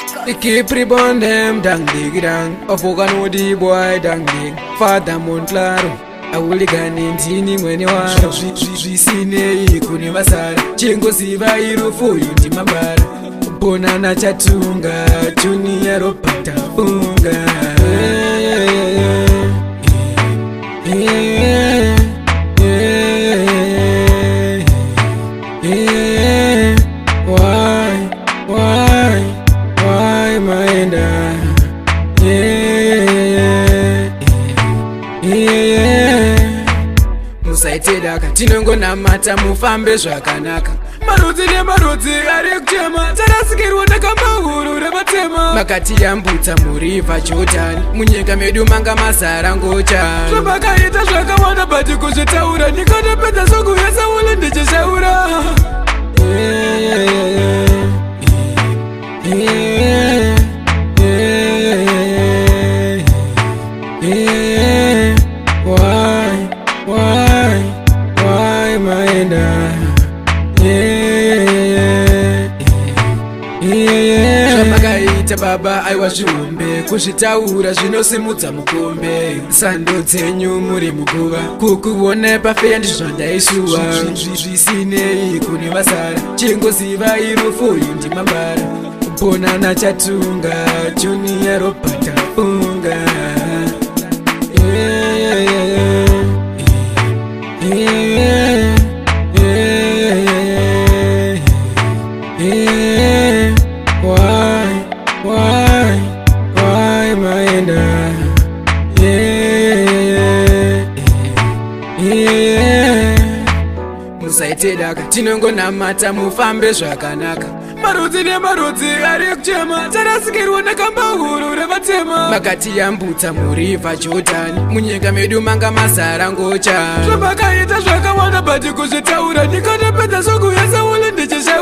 Keep ribon them dang dig dang. Ofoga no di boy dang dig. Father Montlaro. Awuligani ntini mweni waro. Zvisine kune vasara. Chengo ziva irufuyu ndimabara. Bonana chatunga. Junior opata funga. Why maenda? Musaiteda katinongo namata mufambe zvakanaka. Marudzi nemarudzi ari kuchema. Tarasikirwa nakamahuru revatema. Makati yambutsa muriva Jordan. Munyika medu manga mazara ngocha. Zvabakaita zvakawanda bati kuzvitaura. Nikatopedza sokuyesa ule ndichishaura. Why maenda? Zvamakaita baba aiwa zviumbe. Kuzvitaura zvinosimudza mukombe. Sando dzenyu muri muguva. Kukuona pafeya ndizvo ndaishuwa. Zvisinei kune vasara. Chengoziva irufuyu ndimambara. Bonana chatunga. Junior opata funga. Why maenda? Musaiteda katinongo namata mufambe zvakanaka. Marudzi nemarudzi ari kuchema. Tarasikirwa nakamahuru revatema. Makati yambutsa muriva Jordan. Munyika medu manga mazara ngocha. Zvabakaita zvakawanda bati kuzvitaura. Nikatopedza sokuyesa ule ndichishaura.